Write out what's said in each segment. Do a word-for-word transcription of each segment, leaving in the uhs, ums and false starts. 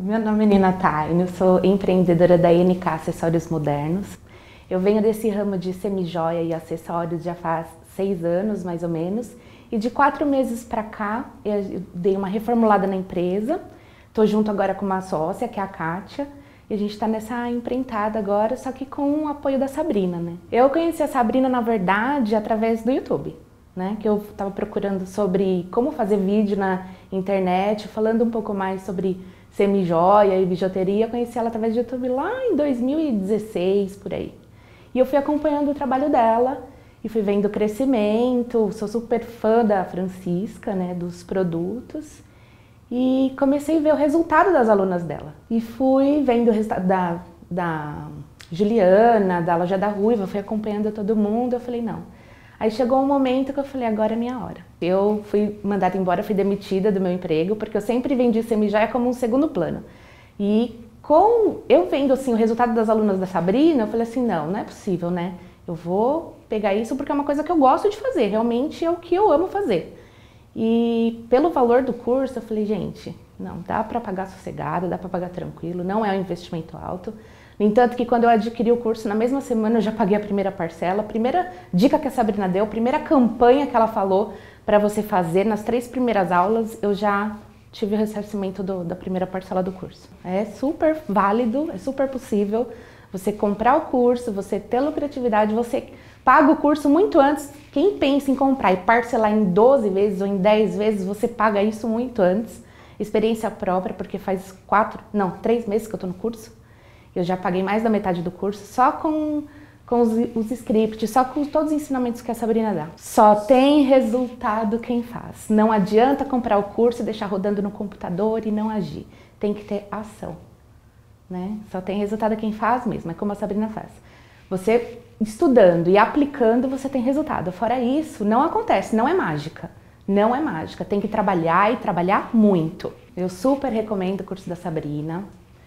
Meu nome é Nina Taine, eu sou empreendedora da N K Acessórios Modernos. Eu venho desse ramo de semijoia e acessórios já faz seis anos, mais ou menos. E de quatro meses para cá, eu dei uma reformulada na empresa. Estou junto agora com uma sócia, que é a Kátia. E a gente está nessa empreitada agora, só que com o apoio da Sabrina, né? Eu conheci a Sabrina, na verdade, através do YouTube, né? Que eu estava procurando sobre como fazer vídeo na internet, falando um pouco mais sobre semijoia e bijuteria. Eu conheci ela através do YouTube lá em dois mil e dezesseis, por aí. E eu fui acompanhando o trabalho dela e fui vendo o crescimento. Sou super fã da Francisca, né, dos produtos. E comecei a ver o resultado das alunas dela. E fui vendo o resultado da, da Juliana, da Loja da Ruiva, fui acompanhando todo mundo. Eu falei, não. Aí chegou um momento que eu falei, agora é minha hora. Eu fui mandada embora, fui demitida do meu emprego, porque eu sempre vendi semijoia como um segundo plano. E com eu vendo assim, o resultado das alunas da Sabrina, eu falei assim, não, não é possível, né? Eu vou pegar isso porque é uma coisa que eu gosto de fazer, realmente é o que eu amo fazer. E pelo valor do curso, eu falei, gente, não, dá para pagar sossegado, dá para pagar tranquilo, não é um investimento alto. No entanto, que quando eu adquiri o curso, na mesma semana eu já paguei a primeira parcela. A primeira dica que a Sabrina deu, a primeira campanha que ela falou para você fazer, nas três primeiras aulas, eu já tive o ressarcimento do, da primeira parcela do curso. É super válido, é super possível você comprar o curso, você ter lucratividade, você paga o curso muito antes. Quem pensa em comprar e parcelar em doze vezes ou em dez vezes, você paga isso muito antes. Experiência própria, porque faz quatro, não, três meses que eu estou no curso. Eu já paguei mais da metade do curso só com, com os, os scripts, só com todos os ensinamentos que a Sabrina dá. Só tem resultado quem faz. Não adianta comprar o curso e deixar rodando no computador e não agir. Tem que ter ação, né? Só tem resultado quem faz mesmo, é como a Sabrina faz. Você estudando e aplicando, você tem resultado. Fora isso, não acontece, não é mágica. Não é mágica, tem que trabalhar e trabalhar muito. Eu super recomendo o curso da Sabrina.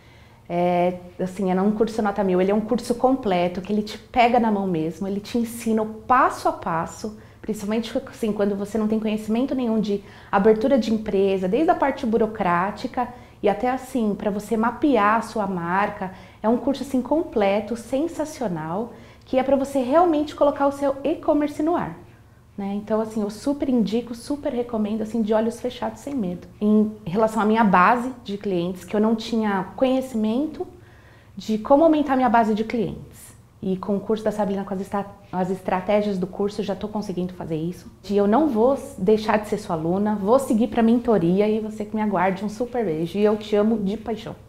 É, assim, é um curso nota mil, ele é um curso completo, que ele te pega na mão mesmo, ele te ensina o passo a passo, principalmente assim, quando você não tem conhecimento nenhum de abertura de empresa, desde a parte burocrática e até assim, para você mapear a sua marca. É um curso assim completo, sensacional, que é para você realmente colocar o seu e-commerce no ar. Né? Então, assim, eu super indico, super recomendo, assim, de olhos fechados, sem medo. Em relação à minha base de clientes, que eu não tinha conhecimento de como aumentar minha base de clientes. E com o curso da Sabrina, com as, estra as estratégias do curso, eu já estou conseguindo fazer isso. E eu não vou deixar de ser sua aluna, vou seguir para a mentoria e você que me aguarde um super beijo. E eu te amo de paixão.